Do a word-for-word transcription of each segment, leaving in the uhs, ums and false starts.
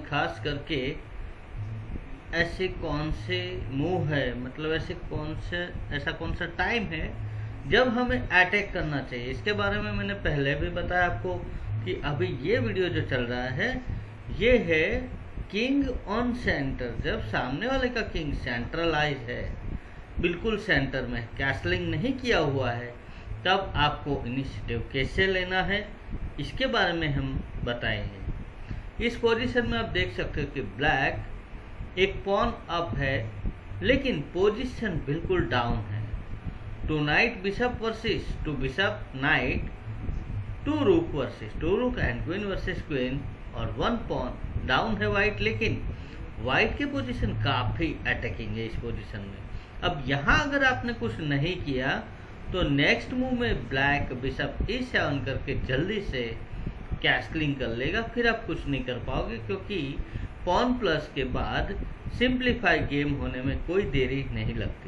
खास करके ऐसे कौन से मूव है, मतलब ऐसे कौन से ऐसा कौन सा टाइम है जब हमें अटैक करना चाहिए। इसके बारे में मैंने पहले भी बताया आपको कि अभी ये वीडियो जो चल रहा है ये है किंग ऑन सेंटर। जब सामने वाले का किंग सेंट्रलाइज है, बिल्कुल सेंटर में, कैसलिंग नहीं किया हुआ है, तब आपको इनिशिएटिव कैसे लेना है इसके बारे में हम बताएंगे। इस पोजीशन में आप देख सकते हो कि ब्लैक एक पॉन अप है लेकिन पोजीशन बिल्कुल डाउन है। Two knight bishop versus two bishop knight, two rook versus two rook and queen versus queen, और वन पॉन डाउन है वाइट, लेकिन वाइट की पोजीशन काफी अटैकिंग है इस पोजीशन में। अब यहाँ अगर आपने कुछ नहीं किया तो नेक्स्ट मूव में ब्लैक बिशप ई सेवन करके जल्दी से कैसलिंग कर लेगा, फिर आप कुछ नहीं कर पाओगे क्योंकि पॉन प्लस के बाद सिंप्लीफाई गेम होने में कोई देरी नहीं लगती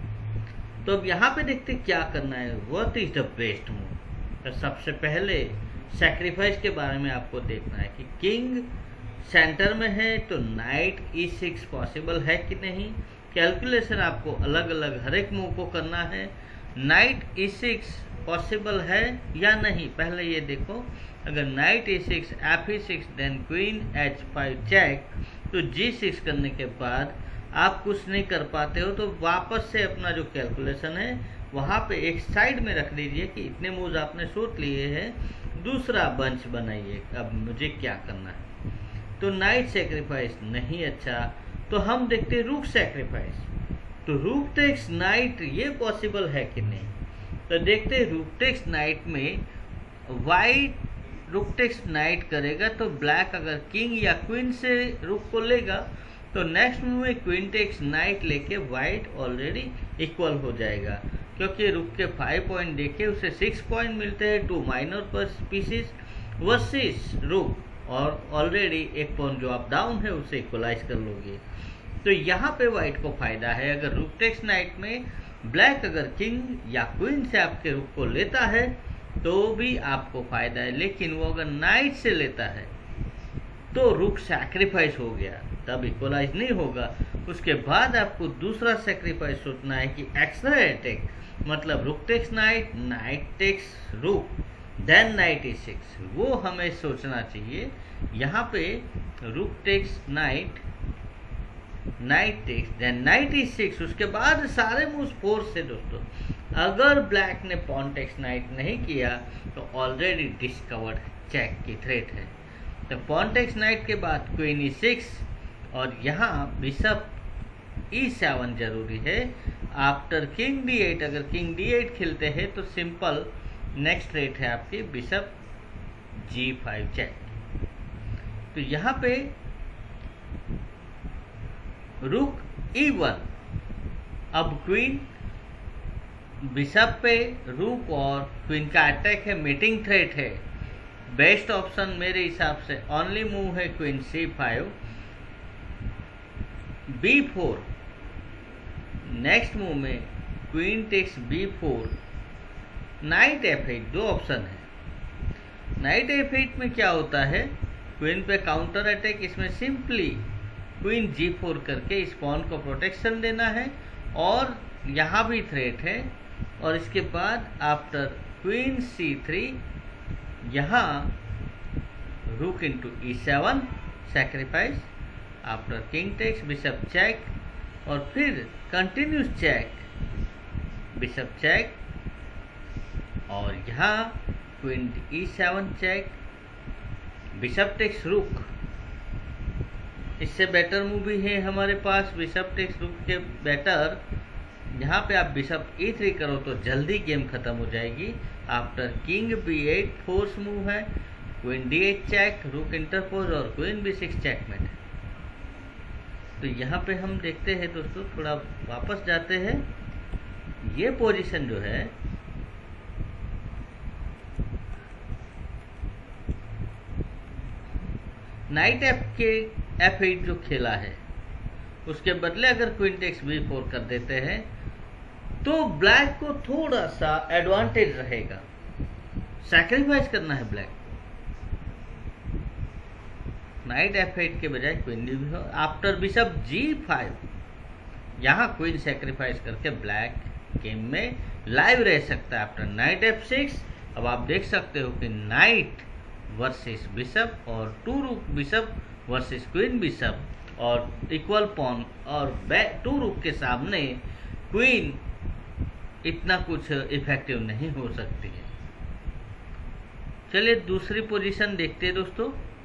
है। तो अब यहाँ पे देखते क्या करना है, what is the best move. तो सबसे पहले सैक्रिफाइस के बारे में आपको देखना है कि किंग सेंटर में है तो नाइट ई सिक्स पॉसिबल है कि नहीं। कैलकुलेशन आपको अलग अलग हर एक मूव को करना है। नाइट ई सिक्स पॉसिबल है या नहीं, पहले ये देखो। अगर knight E six, F E six, then queen H five check, तो जी सिक्स करने के बाद आप कुछ नहीं कर पाते हो तो वापस से अपना जो कैलकुलेशन है वहाँ पे एक साइड में रख दीजिए कि इतने मूव्स आपने सोच लिए हैं, दूसरा बंच बनाइए अब मुझे क्या करना है। तो नाइट सेक्रीफाइस नहीं अच्छा, तो हम देखते हैं रूक सेक्रीफाइस। तो रूक टेक्स नाइट ये पॉसिबल है कि नहीं, तो देखते हैं रूक टेक्स नाइट में वाइट रूक टेक्स नाइट करेगा तो ब्लैक अगर किंग या क्वीन से रूक को लेगा तो नेक्स्ट मूव में क्वीन टेक्स नाइट लेके वाइट ऑलरेडी इक्वल हो जाएगा, क्योंकि रूक के फाइव पॉइंट देके उसे सिक्स पॉइंट मिलते हैं टू माइनर पर पीसेस वर्सेस रूक, और ऑलरेडी एक पॉइंट जो आप डाउन है उसे इक्वलाइज कर लोगे। तो यहाँ पे व्हाइट को फायदा है। अगर रूक टेक्स नाइट में ब्लैक अगर किंग या क्वीन से आपके रूक को लेता है तो भी आपको फायदा है, लेकिन वो अगर नाइट से लेता है तो रूक सैक्रिफाइस हो गया, तब इक्वलाइज नहीं होगा। उसके बाद आपको दूसरा सैक्रिफाइस सोचना है कि एक्स्ट्रा अटैक, मतलब rook takes knight, knight takes rook, then knight E six, वो हमें सोचना चाहिए। यहाँ पे rook takes knight, knight takes, then knight E six, उसके बाद सारे मूव्स फोर्स से दोस्तों। अगर ब्लैक ने पॉन टेक्स नाइट नहीं किया तो ऑलरेडी डिस्कवर्ड चेक की थ्रेट है। तो पॉन टेक्स नाइट के बाद क्वीन ई सिक्स और यहाँ बिशप ई सेवन जरूरी है। आफ्टर किंग डी एट, अगर किंग डी एट खेलते हैं तो सिंपल नेक्स्ट थ्रेट है आपकी बिशप जी फाइव चेक। तो यहाँ पे रुक ई वन, अब क्वीन बिशप पे रुक और क्वीन का अटैक है, मीटिंग थ्रेट है। बेस्ट ऑप्शन मेरे हिसाब से ओनली मूव है queen C five, B four. Next move में queen takes B four, knight F eight, दो ऑप्शन है। नाइट एफ एट में क्या होता है, क्वीन पे काउंटर अटैक, इसमें सिंपली क्वीन जी फोर करके इस पॉन को प्रोटेक्शन देना है और यहाँ भी थ्रेट है। और इसके बाद आफ्टर क्वीन सी थ्री, यहाँ rook into E seven sacrifice, after king takes bishop check, और फिर कंटिन्यूस चेक, बिशप चेक, और यहाँ queen E seven check, bishop takes rook. इससे बेटर मूव भी है हमारे पास बिशप टेक्स रुक के बेटर। यहाँ पे आप बिशप ई थ्री करो तो जल्दी गेम खत्म हो जाएगी। After king B eight force move है, queen D eight check, rook interpose और क्वीन बी सिक्स चेकमेट। तो यहाँ पे हम देखते हैं दोस्तों, थोड़ा वापस जाते हैं। ये पोजीशन जो है नाइट एफ के एफ एट जो खेला है उसके बदले अगर क्वीन टेक्स बी फोर कर देते हैं तो ब्लैक को थोड़ा सा एडवांटेज रहेगा। सैक्रिफाइस करना है ब्लैक, नाइट एफ एट के बजाय queen D five. After bishop G five, यहाँ क्वीन सेक्रीफाइस करके ब्लैक गेम में लाइव रह सकता है। आफ्टर नाइट एफ सिक्स, अब आप देख सकते हो कि नाइट वर्सेस बिशप और two rook bishop versus queen bishop और इक्वल पॉन और टू रुक के सामने क्वीन इतना कुछ इफेक्टिव नहीं हो सकती है। चलिए दूसरी पोजीशन देखते हैं दोस्तों।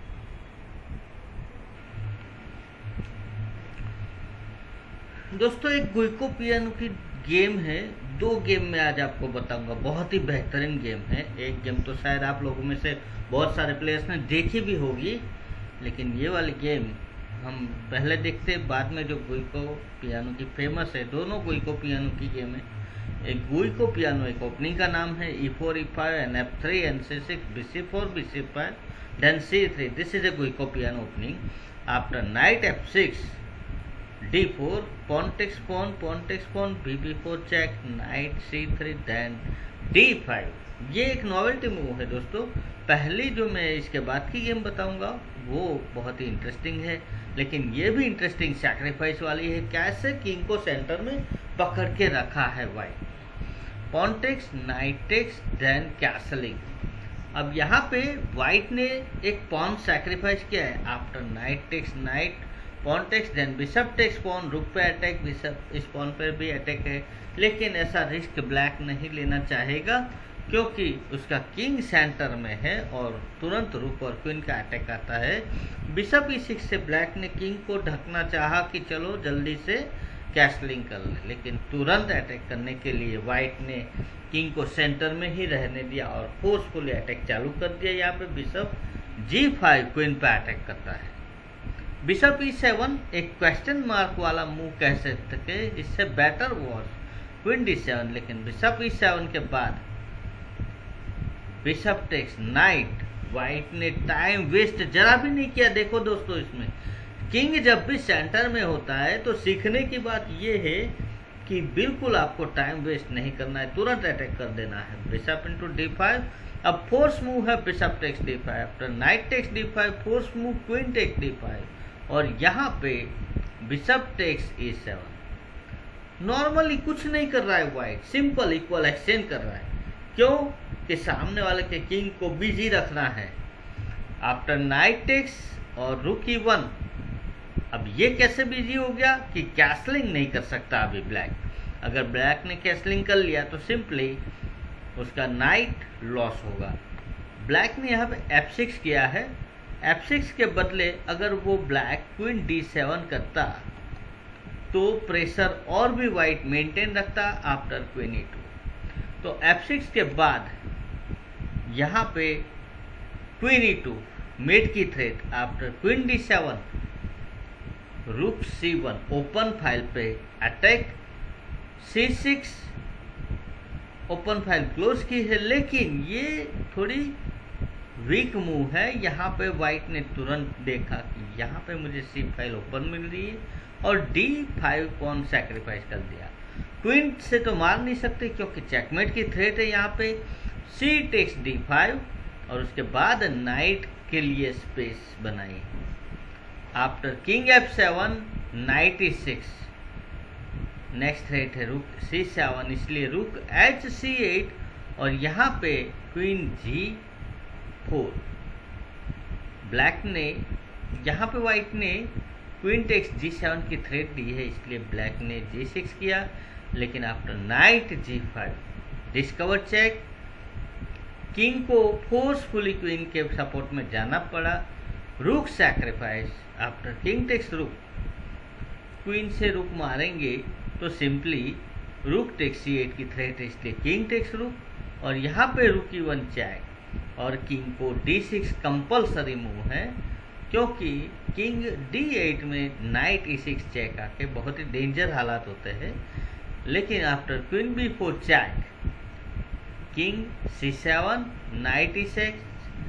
दोस्तों एक गुइको पियानो की गेम है, दो गेम में आज आपको बताऊंगा, बहुत ही बेहतरीन गेम है। एक गेम तो शायद आप लोगों में से बहुत सारे प्लेयर्स ने देखी भी होगी, लेकिन ये वाली गेम हम पहले देखते हैं, बाद में जो गुइको पियानो की फेमस है, दोनों गुइको पियानो की गेम है। एक गुइको पियानो एक ओपनिंग का नाम है, E four E five N F three N C six B C four B C five then C three, this is a Giuoco Piano opening. After knight F six D four, pawn takes pawn, pawn takes pawn, B B four check, knight C three then D five. ये एक novelty move है दोस्तों। पहली जो मैं इसके बाद की गेम बताऊंगा वो बहुत ही इंटरेस्टिंग है, लेकिन ये भी इंटरेस्टिंग सैक्रिफाइस वाली है। कैसे किंग को सेंटर में पकड़ के रखा है white. pawn takes, knight takes then castling. अब यहाँ पे वाइट ने एक पॉन सैक्रिफाइस किया है। After knight takes knight, pawn takes then bishop takes pawn, rook पे अटैक, बिशप इस पॉन पर भी अटैक है, लेकिन ऐसा रिस्क ब्लैक नहीं लेना चाहेगा क्योंकि उसका किंग सेंटर में है और तुरंत रुक और क्वीन का अटैक आता है। बिशप ई सिक्स से ब्लैक ने किंग को ढकना चाहा कि चलो जल्दी से कैसलिंग कर ले, लेकिन तुरंत अटैक करने के लिए वाइट ने किंग को सेंटर में ही रहने दिया और फोर्सफुली अटैक चालू कर दिया। यहाँ पे बिशप जी फाइव क्वीन पे अटैक करता है। बिशप ई सेवन एक क्वेश्चन मार्क वाला मूव कह सकते, इससे better was queen D seven, लेकिन बिशप ई सेवन के बाद बिशप टेक्स नाइट, वाइट ने टाइम वेस्ट जरा भी नहीं किया। देखो दोस्तों, इसमें किंग जब भी सेंटर में होता है तो सीखने की बात यह है कि बिल्कुल आपको टाइम वेस्ट नहीं करना है, तुरंत अटैक कर देना है। बिशप इंटू डी फाइव, अब फोर्स मूव है bishop takes D five. After knight takes D five, force move queen takes D five और यहाँ पे bishop takes E seven. Normally कुछ नहीं कर रहा है वाइट, सिंपल इक्वल एक्सचेंज कर रहा है। क्यों कि सामने वाले के किंग को बिजी रखना है। आफ्टर नाइट टेक्स और रुक ई वन, अब ये कैसे बिजी हो गया कि कैसलिंग नहीं कर सकता अभी ब्लैक। अगर ब्लैक ने कैसलिंग कर लिया तो सिंपली उसका नाइट लॉस होगा। ब्लैक ने यहाँ पे एफ सिक्स किया है। एफ सिक्स के बदले अगर वो ब्लैक क्वीन डी सेवन करता तो प्रेशर और भी वाइट मेंटेन रखता आफ्टर क्वीन ई टू। तो एफ सिक्स के बाद यहाँ पे क्वीन ई टू मेट की threat. After queen D seven, rook C one, open file पे attack, C six, open file close की है, लेकिन ये थोड़ी वीक मूव है। यहाँ पे वाइट ने तुरंत देखा कि यहाँ पे मुझे सी फाइल ओपन मिल रही है और डी फाइव पॉन सैक्रिफाइस कर दिया। क्वीन से तो मार नहीं सकते क्योंकि चेकमेट की थ्रेट है। यहाँ पे सी टेक्स डी फाइव और उसके बाद नाइट के लिए स्पेस बनाई। After king F seven, knight E six, next threat है रुक सी सेवन, इसलिए रुक एच सी एट और यहाँ पे क्वीन जी फोर। ब्लैक ने यहाँ पे वाइट ने क्वीन टेक्स जी सेवन की थ्रेट दी है, इसलिए ब्लैक ने जी सिक्स किया, लेकिन after knight G five, discover check, king को फोर्सफुली क्वीन के सपोर्ट में जाना पड़ा। Rook sacrifice, after king takes rook, queen से रुक मारेंगे तो simply rook takes C eight की थ्रेट है, इसलिए किंग टेक्स रुक और यहाँ पे रुक ई वन चेक और किंग को डी सिक्स कंपल्सरी मूव है क्योंकि किंग डी एट में नाइट ई सिक्स चेक आके बहुत ही डेंजर हालात होते हैं। लेकिन after queen B four check, king C seven, knight E six,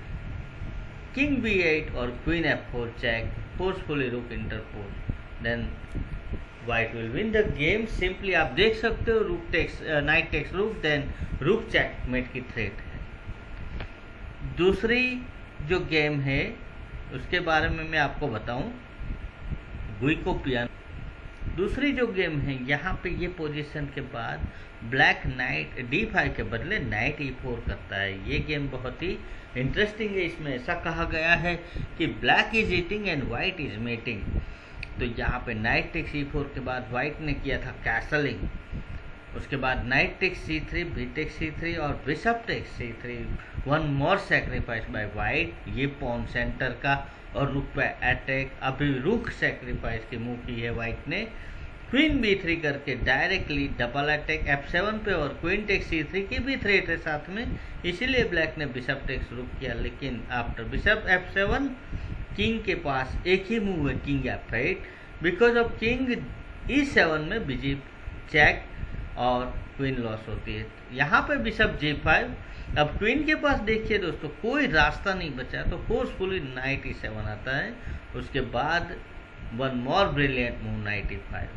king B eight और queen F four check, forcefully rook interpose, then white will win the game. Simply आप देख सकते हो rook takes, knight takes rook, then rook check mate की threat है। दूसरी जो game है उसके बारे में मैं आपको बताऊं। गुइको पियानो दूसरी जो गेम है, यहाँ पे ये पोजीशन के बाद ब्लैक नाइट डी फाइव के बदले नाइट ई फोर करता है। ये गेम बहुत ही इंटरेस्टिंग है। इसमें ऐसा कहा गया है कि black is eating and white is meeting. तो यहाँ पे नाइट टेक्स ई फोर के बाद वाइट ने किया था कैसलिंग, उसके बाद knight takes C three, B takes C three और bishop takes C three. One more sacrifice by white, ये पॉन सेंटर का और रुक पे अटैक। अभी रुक सेक्रीफाइस की मूव की है वाइट ने। क्वीन बी थ्री करके directly double attack F seven पे और क्वीन टेक्स सी थ्री की भी थ्रेट है साथ में, इसीलिए ब्लैक ने बिशप टेक्स रुक किया। लेकिन after bishop F seven king के पास एक ही मूव है, king F eight. Because of king E seven में बिजी चेक और क्वीन लॉस होती है। यहाँ पे बिशप जे फाइव। अब क्वीन के पास देखिए दोस्तों कोई रास्ता नहीं बचा, तो फोर्सफुली नाइट ई सेवन आता है। उसके बाद one more brilliant move knight E five.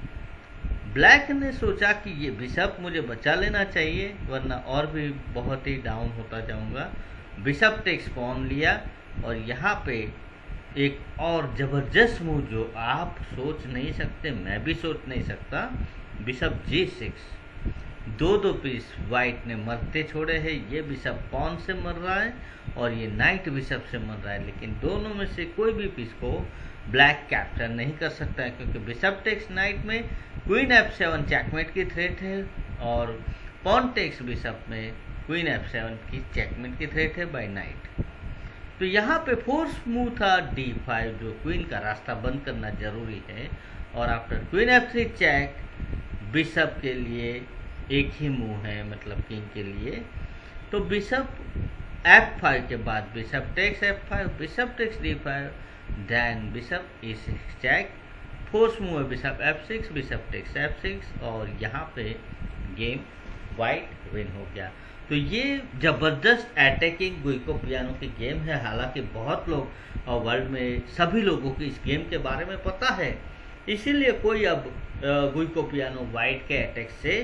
Black ने सोचा कि ये बिशप मुझे बचा लेना चाहिए वरना और भी बहुत ही डाउन होता जाऊंगा। बिशप टेक्स पॉन लिया और यहाँ पे एक और जबरदस्त मूव जो आप सोच नहीं सकते, मैं भी सोच नहीं सकता, बिशप जी सिक्स। दो दो पीस वाइट ने मरते छोड़े हैं। ये बिशप पॉन से मर रहा है और ये नाइट बिशप से मर रहा है, लेकिन दोनों में से कोई भी पीस को ब्लैक कैप्चर नहीं कर सकता है, क्योंकि बिशप टेक्स नाइट में क्वीन एफ सेवन चेकमेट की थ्रेट है और पॉन टेक्स बिशप में क्वीन एफ सेवन की चेकमेट की थ्रेट है बाय नाइट। तो यहाँ पे फोर्स मूव था डी फाइव, जो क्वीन का रास्ता बंद करना जरूरी है। और after queen F three check, bishop के लिए एक ही मूव है, मतलब किंग के लिए। तो बिशप एफ फाइव के बाद bishop takes F five, bishop takes D five, then bishop E six check. Force move है bishop F six, bishop takes F six और यहाँ पे गेम वाइट विन हो गया। तो ये जबरदस्त अटैकिंग गुइको पियानो की गेम है। हालांकि बहुत लोग वर्ल्ड में सभी लोगों को इस गेम के बारे में पता है, इसीलिए कोई अब गुइको पियानो वाइट के अटैक से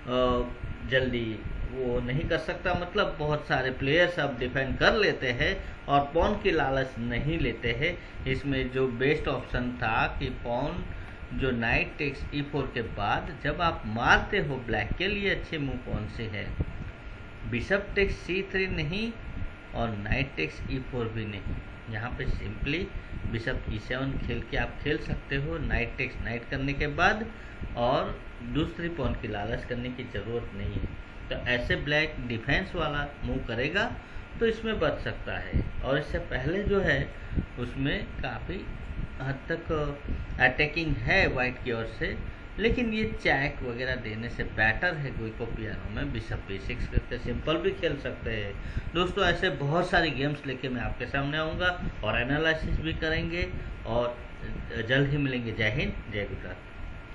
जल्दी वो नहीं कर सकता। मतलब बहुत सारे प्लेयर्स अब डिफेंड कर लेते हैं और पॉन की लालच नहीं लेते हैं। इसमें जो बेस्ट ऑप्शन था कि पॉन जो नाइट टेक्स ई फोर के बाद जब आप मारते हो, ब्लैक के लिए अच्छे मूव कौन से है, बिशप टेक्स सी थ्री नहीं और नाइट टेक्स ई फोर भी नहीं। यहाँ पे सिंपली बिशप ई सेवन खेल के आप खेल सकते हो नाइट टेक्स नाइट करने के बाद, और दूसरी पॉन की लालच करने की ज़रूरत नहीं है। तो ऐसे ब्लैक डिफेंस वाला मूव करेगा तो इसमें बच सकता है। और इससे पहले जो है उसमें काफ़ी हद तक अटैकिंग है वाइट की ओर से, लेकिन ये चैक वगैरह देने से बेटर है गुइको पियानो में बिशप बी सिक्स करके सिंपल भी खेल सकते हैं। दोस्तों ऐसे बहुत सारी गेम्स लेके मैं आपके सामने आऊँगा और एनालिसिस भी करेंगे और जल्द ही मिलेंगे। जय हिंद, जय गुजरात।